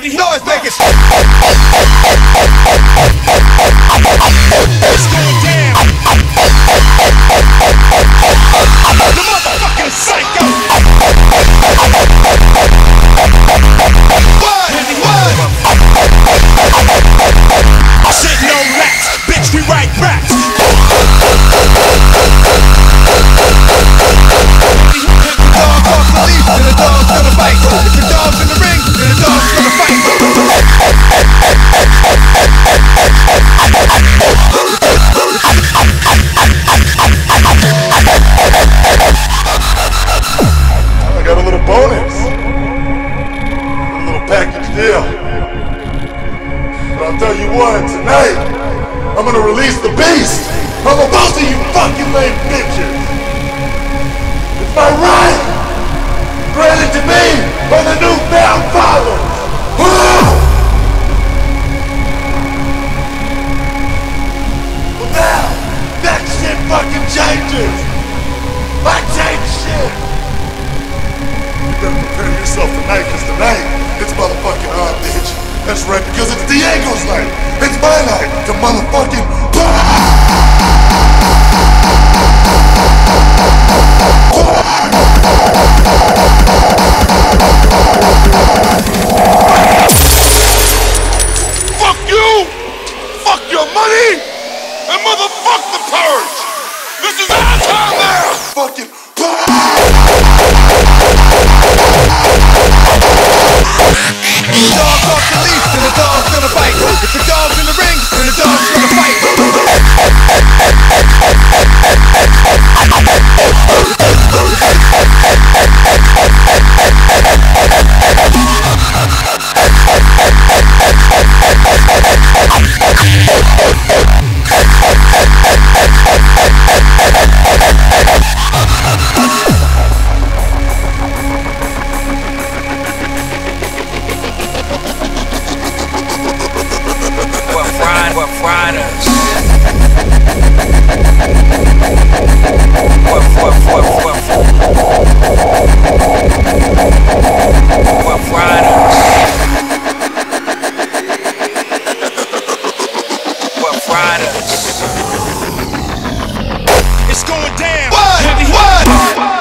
heavy noise makers. It's going down. The motherfucking psycho. Shit, no rats, bitch, we write raps. Dog off the leash, then the dog's gonna bite. If the dog's in the ring, then the dog's gonna fight. I got a little bonus, a little package deal. But I'll tell you what, tonight, I'm gonna release the beast over both of you fucking lame bitches. It's my right, granted to me by the newfound fathers. Well now, that shit fucking changes. I change shit. You better prepare yourself tonight, cause tonight, it's motherfucking hard, bitch. That's right, because it's Diego's night. It's my night to motherfucking fuck you! Fuck your money! And motherfuck the purge! This is our time now! Fucking Dog off the leash, then the dog's gonna bite. If the dog's in the ring, then the dog's gonna fight. It's going down. What?